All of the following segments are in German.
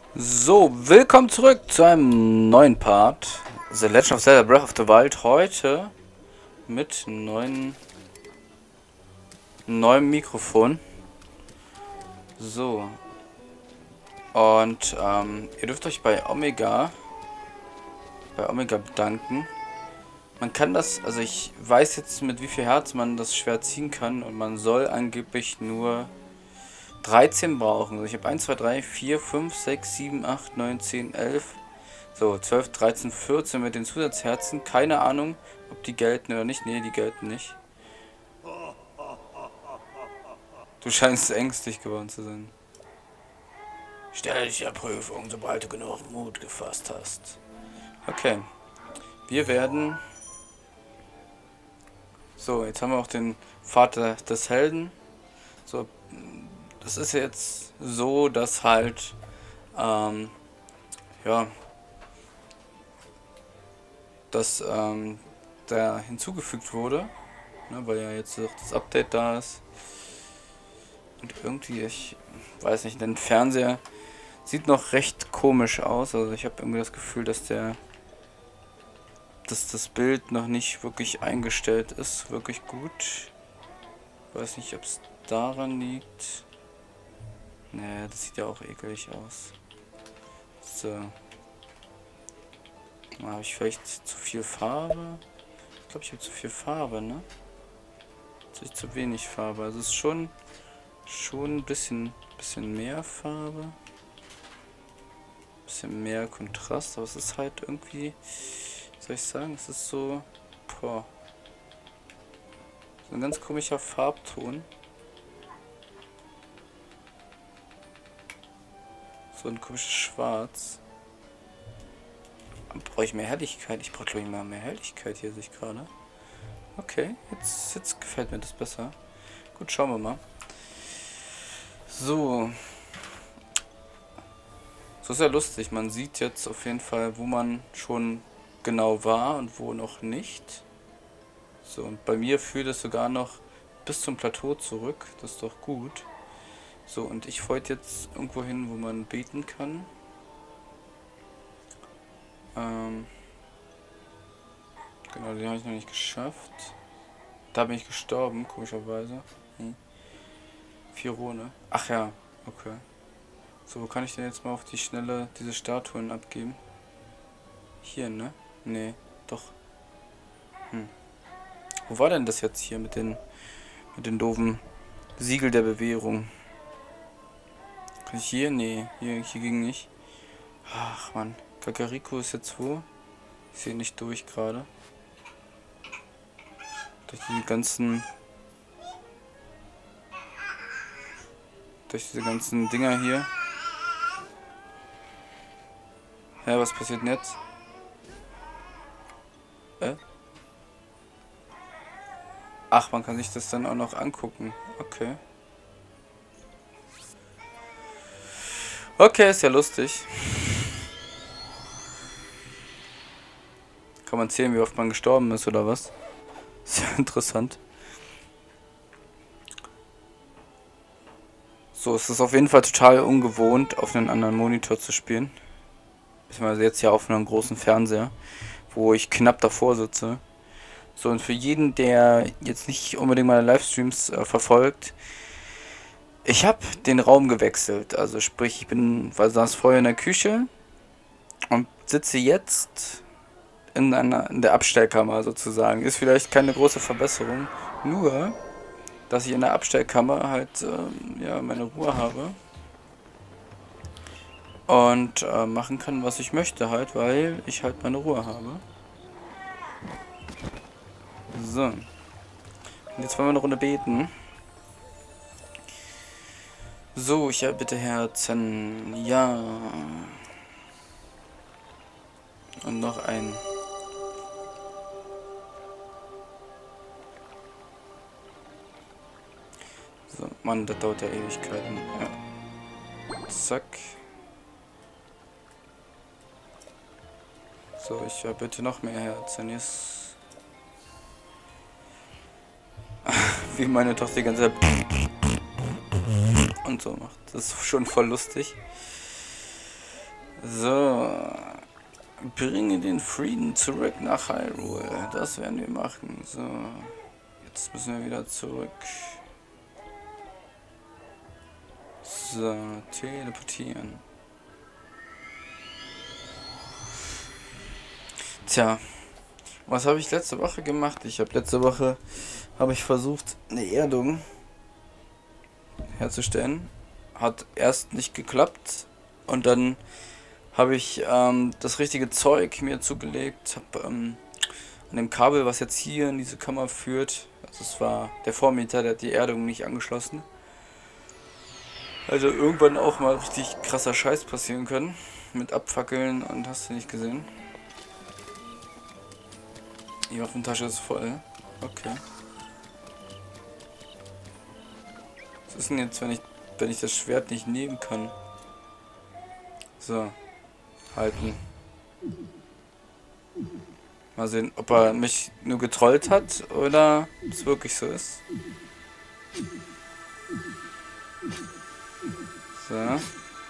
So, willkommen zurück zu einem neuen Part. The Legend of Zelda Breath of the Wild. Heute mit neuem Mikrofon. So. Und ihr dürft euch bei Omega bedanken. Man kann das, also ich weiß jetzt mit wie viel Herz man das schwer ziehen kann. Und man soll angeblich nur 13 brauchen. Also ich habe 1, 2, 3, 4, 5, 6, 7, 8, 9, 10, 11. So, 12, 13, 14 mit den Zusatzherzen. Keine Ahnung, ob die gelten oder nicht. Nee, die gelten nicht. Du scheinst ängstlich geworden zu sein. Stell dich der Prüfung, sobald du genug Mut gefasst hast. Okay. Wir werden... So, jetzt haben wir auch den Vater des Helden. So, das ist jetzt so, dass halt... ja... dass der hinzugefügt wurde, ne, weil ja jetzt auch das Update da ist. Und irgendwie, ich weiß nicht, der Fernseher sieht noch recht komisch aus. Also ich habe irgendwie das Gefühl, dass das Bild noch nicht wirklich eingestellt ist, wirklich gut. Ich weiß nicht, ob es daran liegt. Nee, das sieht ja auch eklig aus. So. Habe ich vielleicht zu viel Farbe? Ich glaube, ich habe zu viel Farbe, ne? Jetzt habe ich zu wenig Farbe. Also es ist schon ein bisschen mehr Farbe. Bisschen mehr Kontrast, aber es ist halt irgendwie, wie soll ich sagen, es ist so, boah, so ein ganz komischer Farbton. So ein komisches Schwarz. Brauche ich mehr Helligkeit? Ich brauche, glaube ich, mal mehr Helligkeit hier, sehe ich gerade. Okay, jetzt gefällt mir das besser. Gut, schauen wir mal. So. So ist ja lustig. Man sieht jetzt auf jeden Fall, wo man schon genau war und wo noch nicht. So, und bei mir führt es sogar noch bis zum Plateau zurück. Das ist doch gut. So, und ich wollte jetzt irgendwo hin, wo man beten kann. Genau, den habe ich noch nicht geschafft. Da bin ich gestorben, komischerweise. Firone. Ach ja, okay. So, wo kann ich denn jetzt mal auf die Schnelle diese Statuen abgeben? Hier, ne? Nee, doch. Wo war denn das jetzt hier mit den doofen Siegel der Bewährung? Kann ich hier? Nee, hier ging nicht. Ach, Mann. Kakariko ist jetzt wo? Ich sehe nicht durch gerade. Durch diese ganzen Dinger hier. Hä, was passiert denn jetzt? Ach, man kann sich das dann auch noch angucken. Okay. Okay, ist ja lustig. Kann man zählen, wie oft man gestorben ist, oder was? Ist ja interessant. So, es ist auf jeden Fall total ungewohnt, auf einen anderen Monitor zu spielen. Beziehungsweise jetzt ja auf einem großen Fernseher, wo ich knapp davor sitze. So, und für jeden, der jetzt nicht unbedingt meine Livestreams verfolgt, ich habe den Raum gewechselt. Also sprich, saß vorher in der Küche und sitze jetzt in der Abstellkammer sozusagen. Ist vielleicht keine große Verbesserung, nur dass ich in der Abstellkammer halt ja, meine Ruhe habe und machen kann, was ich möchte halt, weil ich halt meine Ruhe habe. So. Und jetzt wollen wir eine Runde beten. So, ich bitte Herzen. Ja. Und noch ein. So, Mann, das dauert ja Ewigkeiten. Ja. Zack. So, ich bitte noch mehr Herzen. Jetzt. Wie meine Tochter die ganze Zeit und so macht. Das ist schon voll lustig. So. Bringe den Frieden zurück nach Hyrule. Das werden wir machen. So. Jetzt müssen wir wieder zurück. So. Teleportieren. Tja. Was habe ich letzte Woche gemacht? Letzte Woche versucht, eine Erdung herzustellen. Hat erst nicht geklappt. Und dann habe ich das richtige Zeug mir zugelegt, habe an dem Kabel, was jetzt hier in diese Kammer führt, also es war der Vormieter, der hat die Erdung nicht angeschlossen. Also irgendwann auch mal richtig krasser Scheiß passieren können, mit Abfackeln und hast du nicht gesehen. Die Waffentasche ist voll, okay. Was ist denn jetzt, wenn ich das Schwert nicht nehmen kann? So. Halten. Mal sehen, ob er mich nur getrollt hat oder es wirklich so ist. So. Er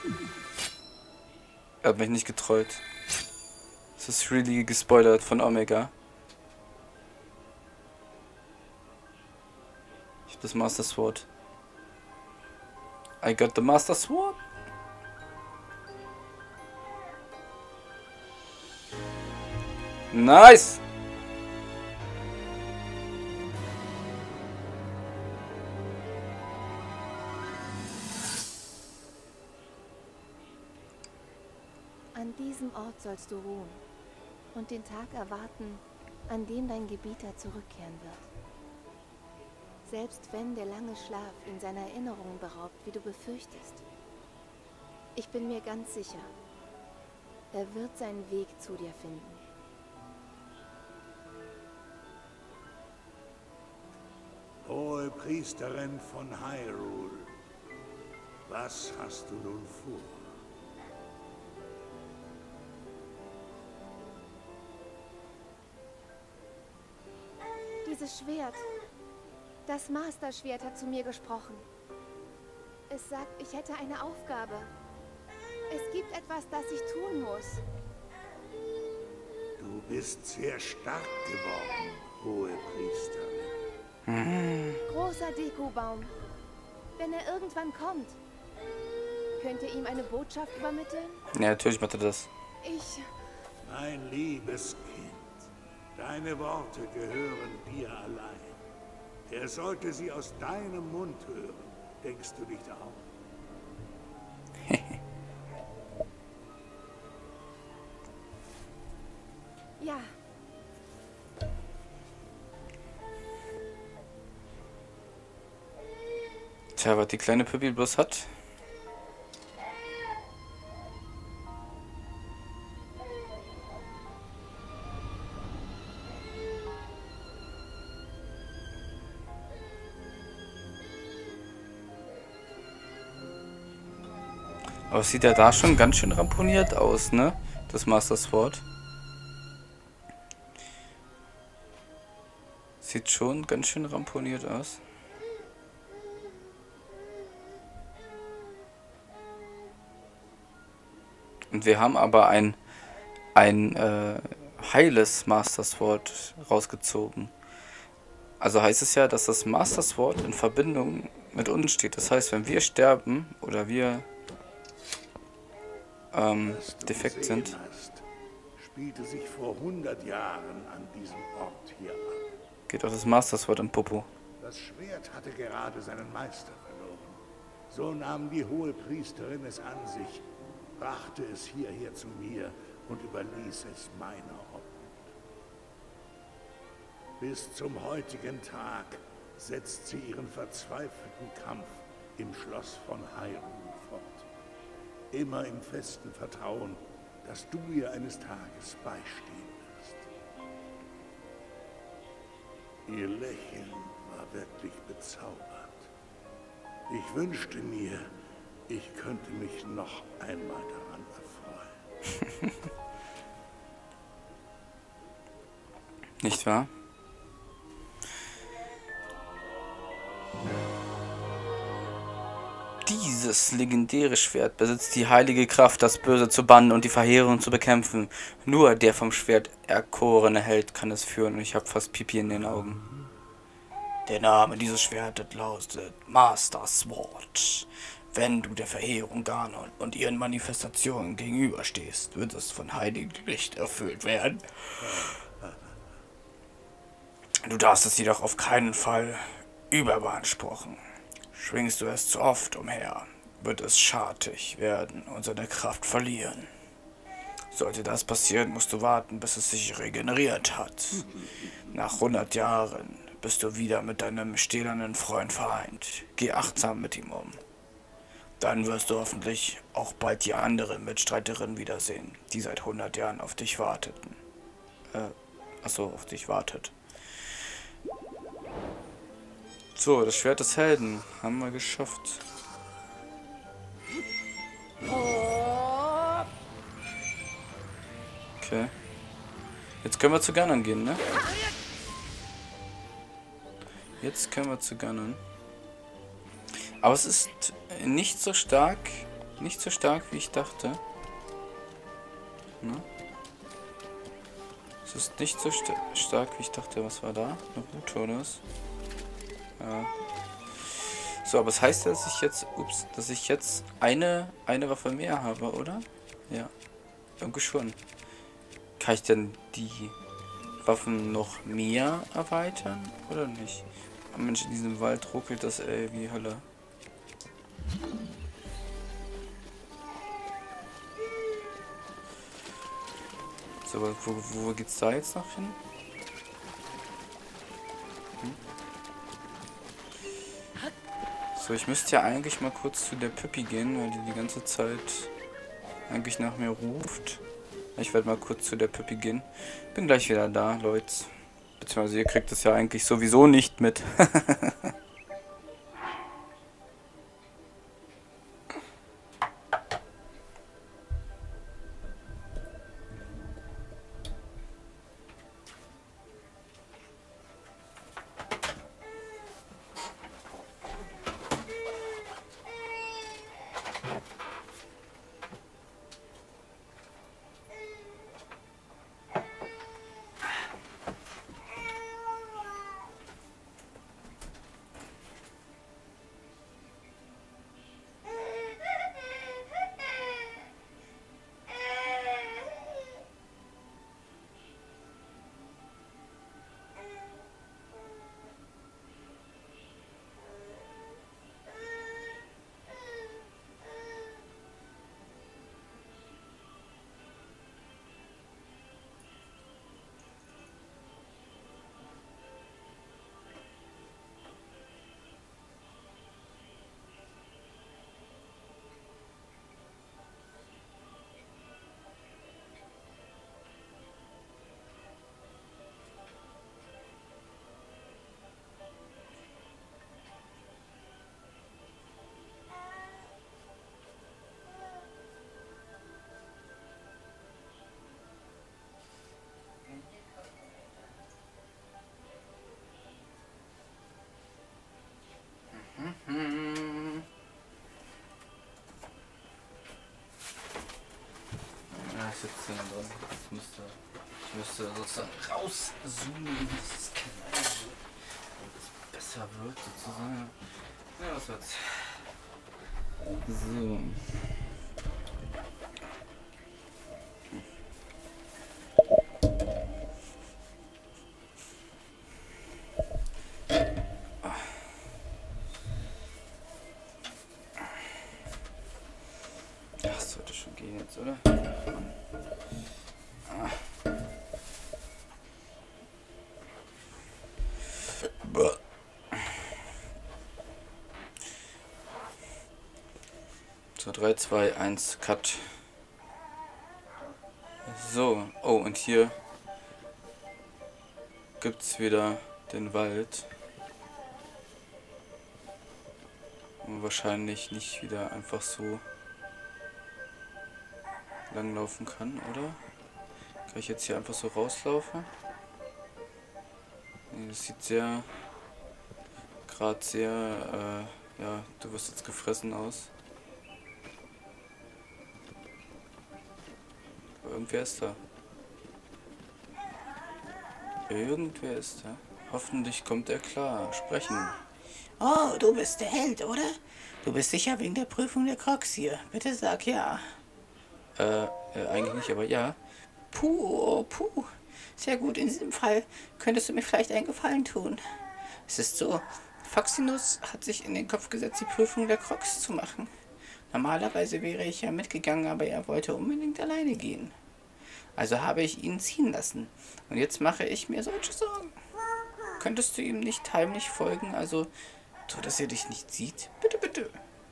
hat mich nicht getrollt. Das ist really gespoilert von Omega. Ich hab das Master Sword. I got the Master Sword. Nice! An diesem Ort sollst du ruhen und den Tag erwarten, an dem dein Gebieter zurückkehren wird. Selbst wenn der lange Schlaf ihn seiner Erinnerungen beraubt, wie du befürchtest. Ich bin mir ganz sicher, er wird seinen Weg zu dir finden. Hohe Priesterin von Hyrule, was hast du nun vor? Dieses Schwert, das Master-Schwert hat zu mir gesprochen. Es sagt, ich hätte eine Aufgabe. Es gibt etwas, das ich tun muss. Du bist sehr stark geworden, hohe Priesterin. Großer Dekubaum, wenn er irgendwann kommt, könnt ihr ihm eine Botschaft übermitteln? Ja, natürlich macht er das. Mein liebes Kind, deine Worte gehören dir allein. Er sollte sie aus deinem Mund hören. Denkst du nicht auch? Ja. Tja, was die kleine Pippi bloß hat. Aber sieht ja da schon ganz schön ramponiert aus, ne? Das Master Sword. Sieht schon ganz schön ramponiert aus. Und wir haben aber ein heiles Master Sword rausgezogen. Also heißt es ja, dass das Master Sword in Verbindung mit uns steht. Das heißt, wenn wir sterben oder wir defekt sind. Spielte sich vor 100 Jahren an diesem Ort hier ab. Geht auch das Master Sword im Popo. Das Schwert hatte gerade seinen Meister verloren. So nahm die hohe Priesterin es an sich, brachte es hierher zu mir und überließ es meiner Obhut. Bis zum heutigen Tag setzt sie ihren verzweifelten Kampf im Schloss von Hyrule fort. Immer im festen Vertrauen, dass du ihr eines Tages beistehen wirst. Ihr Lächeln war wirklich bezaubernd. Ich wünschte mir, ich könnte mich noch einmal daran erfreuen. Nicht wahr? Dieses legendäre Schwert besitzt die heilige Kraft, das Böse zu bannen und die Verheerung zu bekämpfen. Nur der vom Schwert erkorene Held kann es führen und ich habe fast Pipi in den Augen. Der Name dieses Schwertes lautet Master Sword. Wenn du der Verheerung Ganon und ihren Manifestationen gegenüberstehst, wird es von heiligem Licht erfüllt werden. Du darfst es jedoch auf keinen Fall überbeanspruchen. Schwingst du es zu oft umher, wird es schartig werden und seine Kraft verlieren. Sollte das passieren, musst du warten, bis es sich regeneriert hat. Nach 100 Jahren bist du wieder mit deinem stählernen Freund vereint. Geh achtsam mit ihm um. Dann wirst du hoffentlich auch bald die anderen Mitstreiterinnen wiedersehen, die seit 100 Jahren auf dich warteten. Auf dich wartet. So, das Schwert des Helden haben wir geschafft. Okay. Jetzt können wir zu Ganon gehen, ne? Jetzt können wir zu Ganon. Aber es ist nicht so stark, wie ich dachte. Ne? Es ist nicht so stark, wie ich dachte. Was war da? Eine Route oder was? Ja. So, aber es heißt ja, dass ich jetzt eine Waffe mehr habe, oder? Ja. Irgendwie schon. Kann ich denn die Waffen noch mehr erweitern? Oder nicht? Oh Mensch, in diesem Wald ruckelt das wie Hölle. So, aber wo geht's da jetzt noch hin? So, ich müsste ja eigentlich mal kurz zu der Püppi gehen, weil die ganze Zeit eigentlich nach mir ruft. Ich werde mal kurz zu der Püppi gehen. Bin gleich wieder da, Leute. Beziehungsweise ihr kriegt es ja eigentlich sowieso nicht mit. Ja, ist jetzt drin. Ich müsste sozusagen rauszoomen, dass es besser wird, sozusagen. Ja, was wird's? So. Das sollte schon gehen jetzt, oder? So, 3, 2, 1, Cut. So, oh, und hier gibt's wieder den Wald. Und wahrscheinlich nicht wieder einfach so langlaufen kann, oder? Kann ich jetzt hier einfach so rauslaufen? Nee, das sieht gerade sehr, ja, du wirst jetzt gefressen aus. Irgendwer ist da. Irgendwer ist da. Hoffentlich kommt er klar. Sprechen. Oh, du bist der Held, oder? Du bist sicher wegen der Prüfung der Crocs hier. Bitte sag ja. Eigentlich nicht, aber ja. Puh, oh, puh. Sehr gut, in diesem Fall könntest du mir vielleicht einen Gefallen tun. Es ist so, Foxinus hat sich in den Kopf gesetzt, die Prüfung der Crocs zu machen. Normalerweise wäre ich ja mitgegangen, aber er wollte unbedingt alleine gehen. Also habe ich ihn ziehen lassen. Und jetzt mache ich mir solche Sorgen. Könntest du ihm nicht heimlich folgen, also so, dass er dich nicht sieht? Bitte, bitte.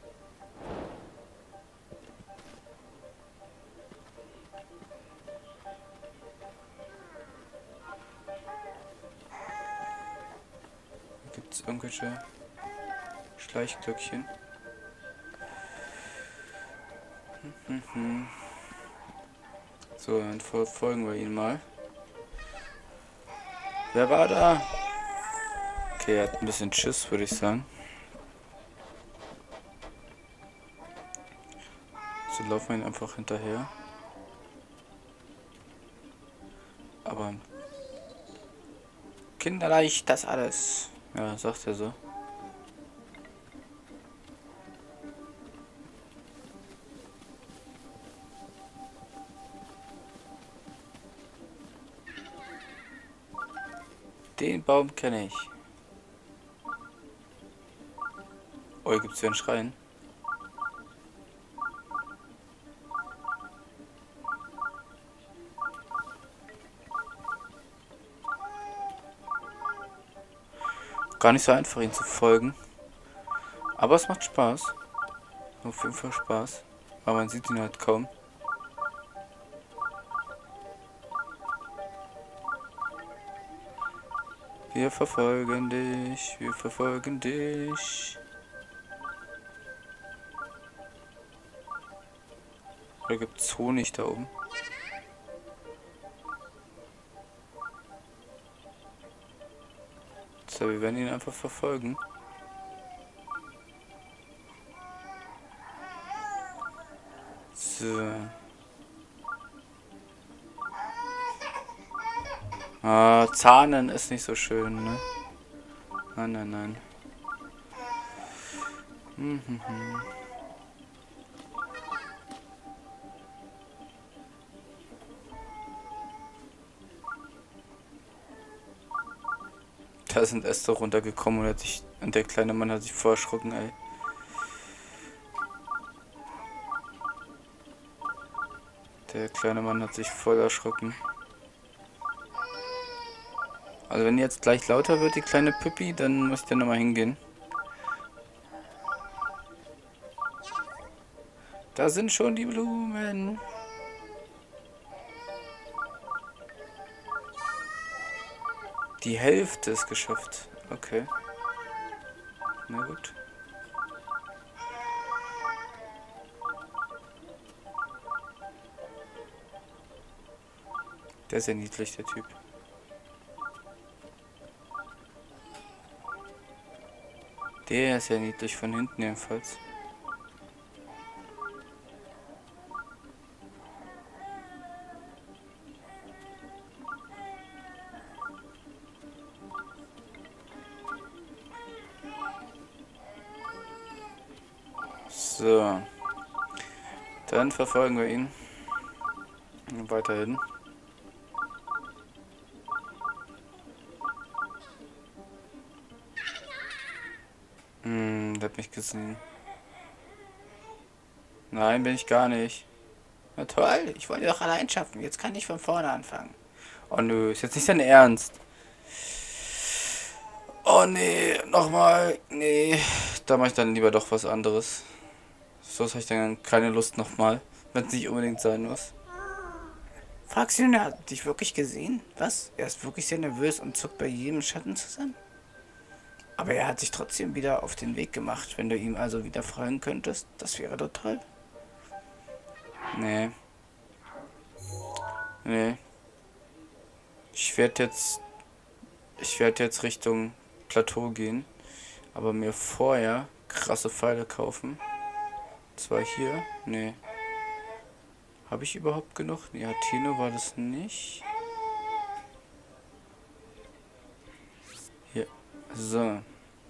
Gibt es irgendwelche Schleichglöckchen? So, dann verfolgen wir ihn mal. Wer war da? Okay, er hat ein bisschen Schiss, würde ich sagen. So laufen wir ihn einfach hinterher. Aber kinderleicht das alles. Ja, sagt er so. Den Baum kenne ich. Oh, hier gibt es ja einen Schrein. Gar nicht so einfach, ihn zu folgen. Aber es macht Spaß. Auf jeden Fall Spaß. Aber man sieht ihn halt kaum. Wir verfolgen dich, wir verfolgen dich. Oder gibt es Honig da oben? So, wir werden ihn einfach verfolgen. So. Ah, Zahnen ist nicht so schön, ne? Nein, nein, nein. Da sind Äste runtergekommen und der kleine Mann hat sich voll erschrocken, ey. Der kleine Mann hat sich voll erschrocken. Also wenn jetzt gleich lauter wird, die kleine Püppi, dann muss ich da nochmal hingehen. Da sind schon die Blumen. Die Hälfte ist geschafft. Okay. Na gut. Der ist ja niedlich, der Typ. Der ist ja niedlich, von hinten jedenfalls. So. Dann verfolgen wir ihn. Weiterhin. Der hat mich gesehen. Nein, bin ich gar nicht. Na toll, ich wollte doch allein schaffen. Jetzt kann ich von vorne anfangen. Oh nö, ist jetzt nicht dein Ernst. Oh nee, nochmal. Nee, da mache ich dann lieber doch was anderes. So habe ich dann keine Lust nochmal, wenn es nicht unbedingt sein muss. Foxinus hat dich wirklich gesehen? Was? Er ist wirklich sehr nervös und zuckt bei jedem Schatten zusammen. Aber er hat sich trotzdem wieder auf den Weg gemacht. Wenn du ihm also wieder folgen könntest, das wäre doch toll. Nee. Nee. Ich werde jetzt Richtung Plateau gehen, aber mir vorher krasse Pfeile kaufen. Zwar hier? Nee. Habe ich überhaupt genug? Nee, Athene war das nicht. Hier. So.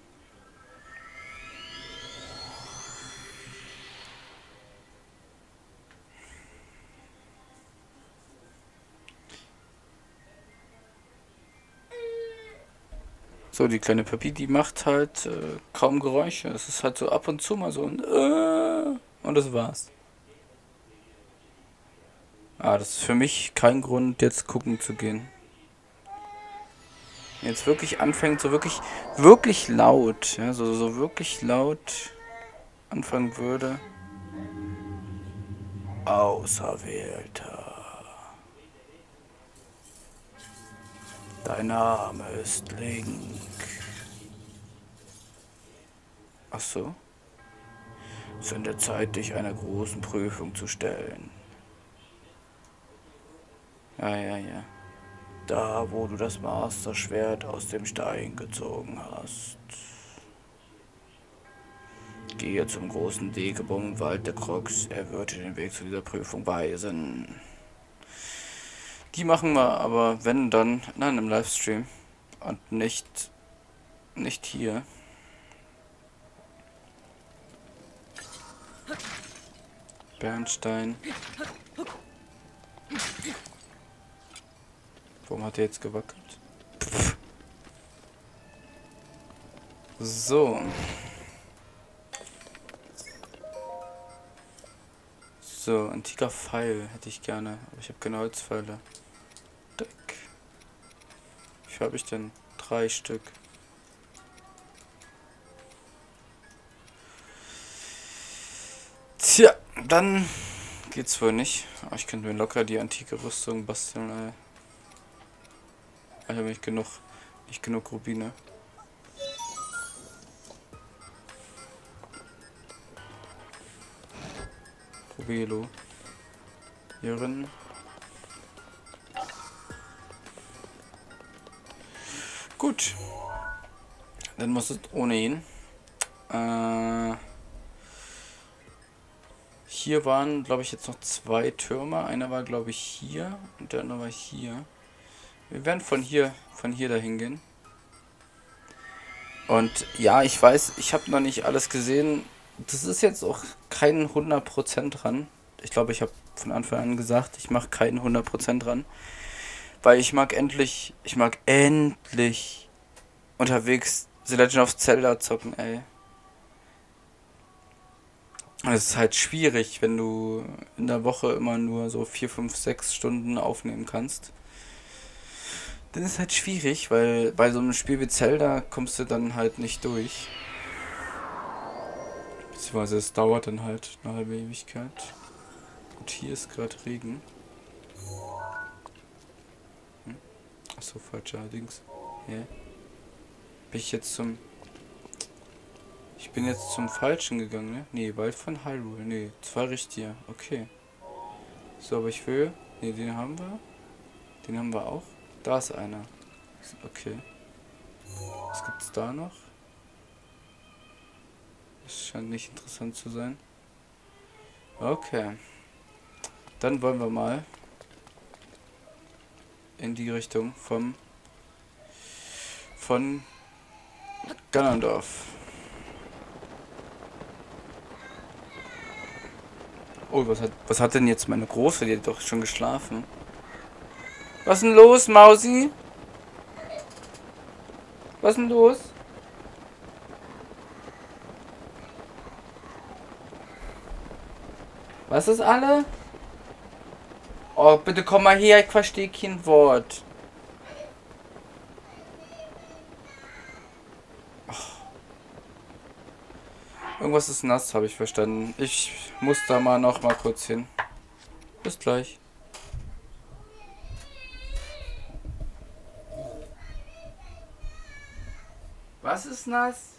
So, die kleine Pippi, die macht halt kaum Geräusche. Es ist halt so ab und zu mal so ein und das war's. Ah, das ist für mich kein Grund, jetzt gucken zu gehen. Jetzt wirklich anfängt, so wirklich laut, ja, so wirklich laut anfangen würde. Auserwählter. Dein Name ist Link. Ach so. Es ist an der Zeit, dich einer großen Prüfung zu stellen. Ja. Da, wo du das Master-Schwert aus dem Stein gezogen hast. Gehe zum großen Degebum im Wald der Crocs. Er wird dir den Weg zu dieser Prüfung weisen. Die machen wir aber, wenn dann, in einem Livestream. Und nicht hier. Bernstein. Warum hat er jetzt gewackelt? Pff. So. So, antiker Pfeil hätte ich gerne. Aber ich habe keine Holzpfeile. Deck. Wie viel habe ich denn? 3 Stück. Tja, dann geht's wohl nicht. Aber ich könnte mir locker die antike Rüstung basteln, ey. Ich habe nicht genug Rubine. Probelo. Hier drin. Gut. Dann muss es ohne ihn. Hier waren, glaube ich, jetzt noch 2 Türme. Einer war, glaube ich, hier und der andere war hier. Wir werden von hier dahin gehen. Und ja, ich weiß, ich habe noch nicht alles gesehen. Das ist jetzt auch kein 100% dran. Ich glaube, ich habe von Anfang an gesagt, ich mache keinen 100% dran. Weil ich mag endlich unterwegs The Legend of Zelda zocken, ey. Und es ist halt schwierig, wenn du in der Woche immer nur so 4, 5, 6 Stunden aufnehmen kannst. Dann ist halt schwierig, weil bei so einem Spiel wie Zelda kommst du dann halt nicht durch. Beziehungsweise es dauert dann halt eine halbe Ewigkeit. Und hier ist gerade Regen. Achso, falscher Dings. Hä? Ich bin jetzt zum Falschen gegangen, ne? Nee, Wald von Hyrule. Nee, 2 richtige. Okay. So, aber ich will... Nee, den haben wir. Den haben wir auch. Da ist einer. Okay. Was gibt's da noch? Das scheint nicht interessant zu sein. Okay. Dann wollen wir mal in die Richtung von Ganondorf. Oh, was hat denn jetzt meine Große? Die hat doch schon geschlafen. Was ist denn los, Mausi? Was ist denn los? Was ist alle? Oh, bitte komm mal her, ich verstehe kein Wort. Irgendwas ist nass, habe ich verstanden. Ich muss da noch mal kurz hin. Bis gleich. Was ist nass?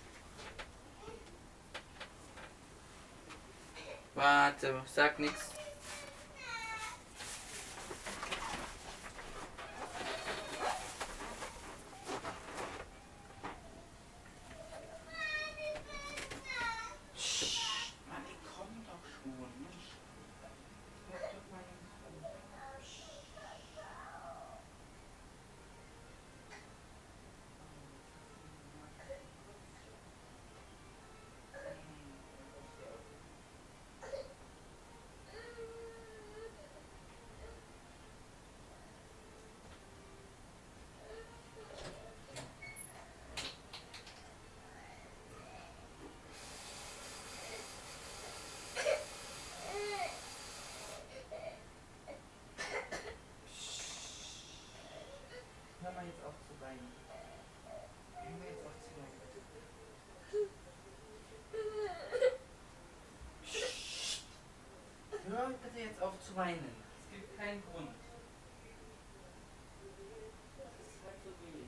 Warte, sag nichts. Mann, ich komm doch schon. Guck doch mal weinen. Hör mir jetzt auf zu weinen, bitte. Psst. Hör bitte jetzt auf zu weinen. Es gibt keinen Grund. Das ist halb so wild.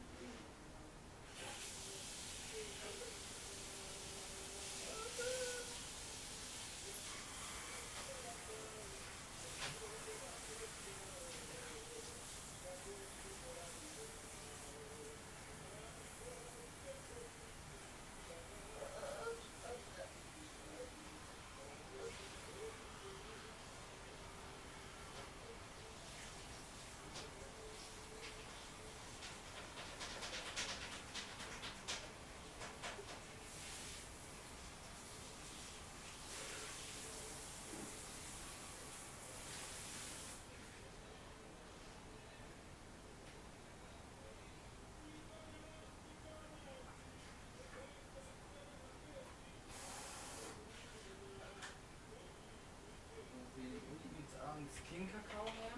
Wie gibt's abends King-Kakao her?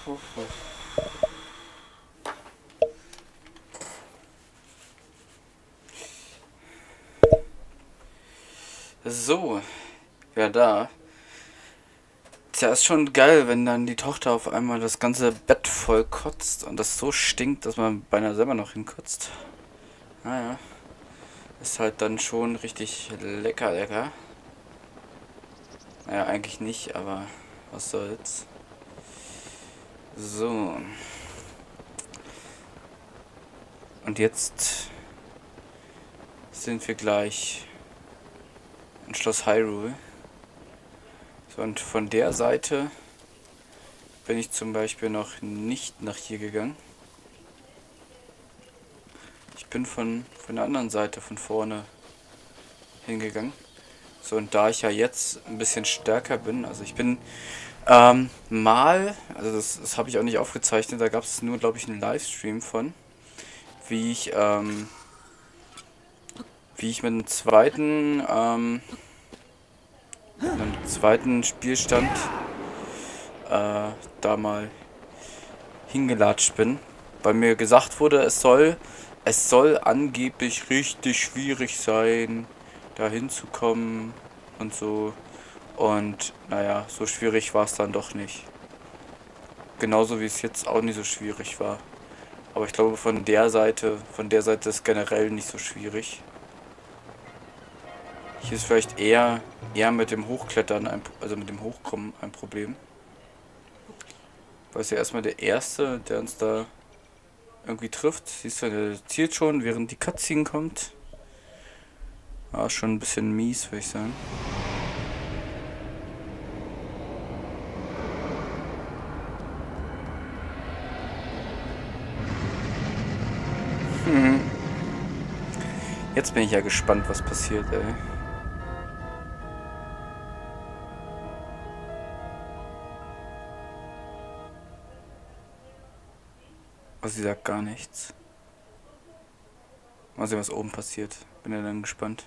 So, ja da. Tja, ist schon geil, wenn dann die Tochter auf einmal das ganze Bett voll kotzt und das so stinkt, dass man beinahe selber noch hinkotzt. Naja, ist halt dann schon richtig lecker, lecker. Naja, eigentlich nicht, aber was soll's. So. Und jetzt sind wir gleich in Schloss Hyrule. So, und von der Seite bin ich zum Beispiel noch nicht nach hier gegangen. Ich bin von der anderen Seite, von vorne hingegangen. So, und da ich ja jetzt ein bisschen stärker bin, also ich bin also das habe ich auch nicht aufgezeichnet, da gab es nur, glaube ich, einen Livestream von, wie ich mit einem zweiten Spielstand da mal hingelatscht bin, weil mir gesagt wurde, es soll angeblich richtig schwierig sein, da hinzukommen und so. Und naja, so schwierig war es dann doch nicht. Genauso wie es jetzt auch nicht so schwierig war. Aber ich glaube, von der Seite ist generell nicht so schwierig. Hier ist vielleicht eher mit dem Hochklettern, also mit dem Hochkommen ein Problem. Weil es ja erstmal der Erste, der uns da irgendwie trifft. Siehst du, der zielt schon, während die Cutscene kommt. Ah, schon ein bisschen mies, würde ich sagen. Jetzt bin ich ja gespannt, was passiert, ey. Also sie sagt gar nichts. Mal sehen, was oben passiert. Bin ja dann gespannt.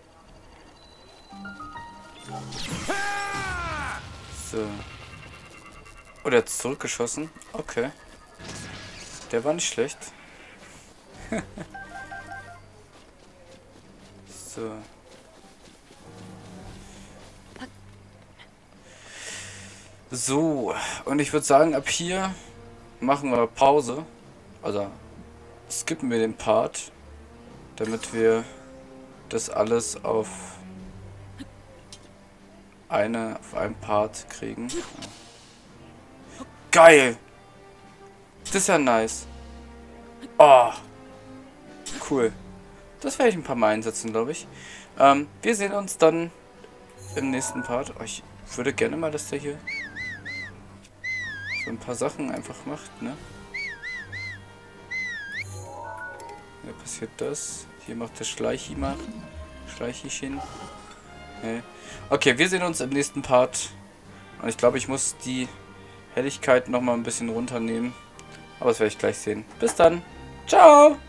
So. Oh, der hat zurückgeschossen. Okay. Der war nicht schlecht. So. So. Und ich würde sagen, ab hier machen wir Pause. Also skippen wir den Part, damit wir das alles auf einem Part kriegen. Geil! Das ist ja nice. Oh! Cool. Das werde ich ein paar Mal einsetzen, glaube ich. Wir sehen uns dann im nächsten Part. Oh, ich würde gerne mal, dass der hier so ein paar Sachen einfach macht, ne? Hier passiert das. Hier macht der Schleichichen. Nee. Okay, wir sehen uns im nächsten Part. Und ich glaube, ich muss die Helligkeit nochmal ein bisschen runternehmen. Aber das werde ich gleich sehen. Bis dann. Ciao!